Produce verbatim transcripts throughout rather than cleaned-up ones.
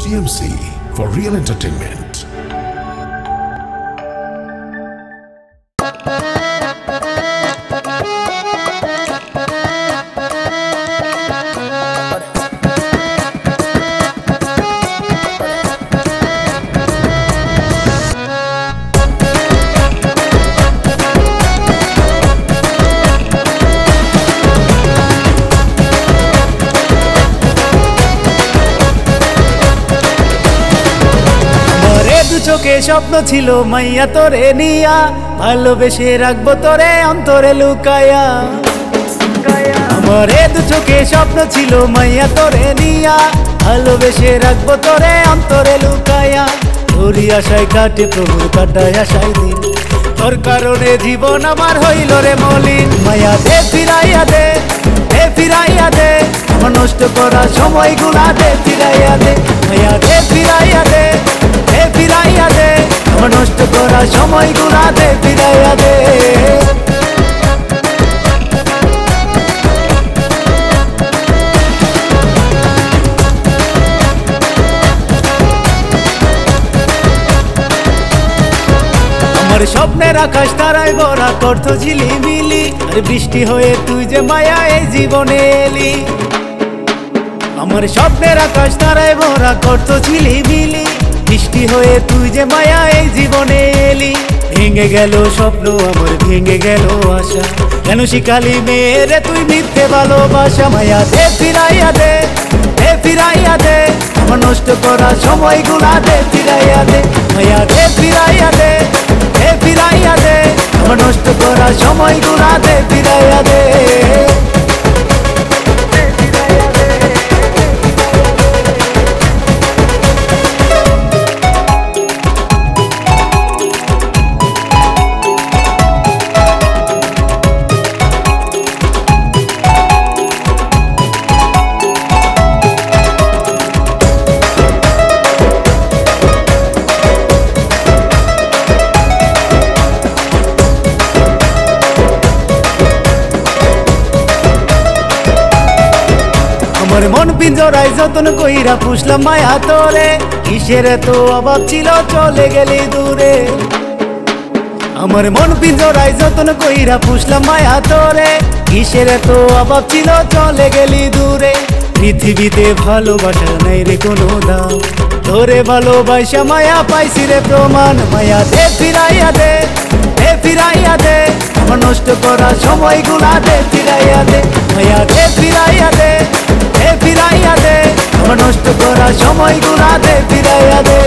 T M C for real entertainment. চোখে স্বপ্ন ছিল মাইয়া তোরে নিয়া, ভালোবেসে রাখবো তোরে অন্তরে লুকায়া। আমার দু চোখে স্বপ্ন ছিল মাইয়া তোরে নিয়া, ভালোবেসে রাখবো তোরে অন্তরে লুকায়া। তোরই আশায় কাটে প্রভু কাটায় আশায় দিন, তোর কারণে জীবন আমার হইল রে মলিন। মায়া দে ফিরাইয়া দে, দে ফিরাইয়া দে, আমার নষ্ট করা সময়গুলা দে ফিরাইয়া দে। মায়া দে ফিরাইয়া দে, দে ফিরাইয়া দে, আমার নষ্ট করা সময়গুলা দে ফিরাইয়া দে। আমার স্বপ্নের আকাশ তারায় ভরা করতো ঝিলিমিলি, আর বৃষ্টি হয়ে তুই যে মায়া এই জীবনে এলি। আমার স্বপ্নের আকাশ তারায় ভরা করতো ঝিলিমিলি, বৃষ্টি হয়ে তুই যে মায়া এই জীবনে এলি। ভেঙে গেল স্বপ্ন আমার, ভেঙে গেল আশা, কেন শিখালি মেয়েরে তুই মিথ্যে ভালোবাসা। মায়া দে ফিরাইয়া দে, দে ফিরাইয়া দে, আমার নষ্ট করা সময়গুলা দে ফিরাইয়া দে। মায়া দে ফিরাইয়া দে, দে ফিরাইয়া দে, আমার নষ্ট করা সময়গুলা দে ফিরাইয়া দে। আমার মন পিঞ্জরায় যতন কইরা পুষলাম মায়া তোরে, কিসের তো অভাব ছিল চলে গেলি দূরে। আমার মন পিঞ্জরায় যতন কইরা পুষলাম মায়া তোরে, কিসের তো অভাব ছিল চলে গেলি দূরে। পৃথিবীতে ভালোবাসা নাই রে কোনো দাম, তোরে ভালোবাসা মায়া পাইছি রে প্রমাণ। মায়া দে ফিরাইয়া দে, দে ফিরাইয়া দে, আমার নষ্ট করা সময়গুলা দে ফিরাইয়া দে। মায়া দে ফিরাইয়া দে, দে ফিরাইয়া দে, আমার নষ্ট করা সময়গুলা দে ফিরাইয়া দে।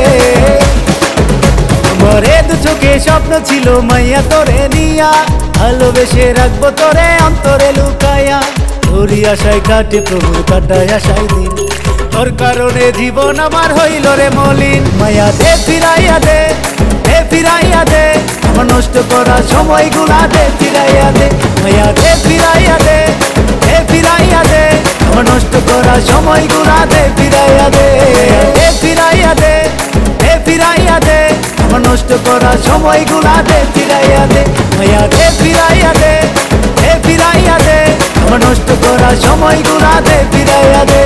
আমার দু চোখে স্বপ্ন ছিল মাইয়া তোরে নিয়া, ভালোবেসে রাখবো তোরে অন্তরে লুকায়া। তোরই আশায় কাটে প্রভু কাটায় আশায় দিন, তোর কারণে জীবন আমার হইল রে মলিন। মায়া দে ফিরাইয়া দে, দে ফিরাইয়া দে, আমার নষ্ট করা সময়গুলা দে ফিরাইয়া দে। মায়া দে ফিরাইয়া দে, দে ফিরাইয়া দে, আমার নষ্ট করা সময়গুলা দে ফিরাইয়া দে। দে ফিরাইয়া দে, দে ফিরাইয়া দে, আমার নষ্ট করা সময়গুলা দে ফিরাইয়া দে। মায়া দে ফিরাইয়া দে, দে ফিরাইয়া দে, আমার নষ্ট করা সময়গুলা দে ফিরাইয়া দে।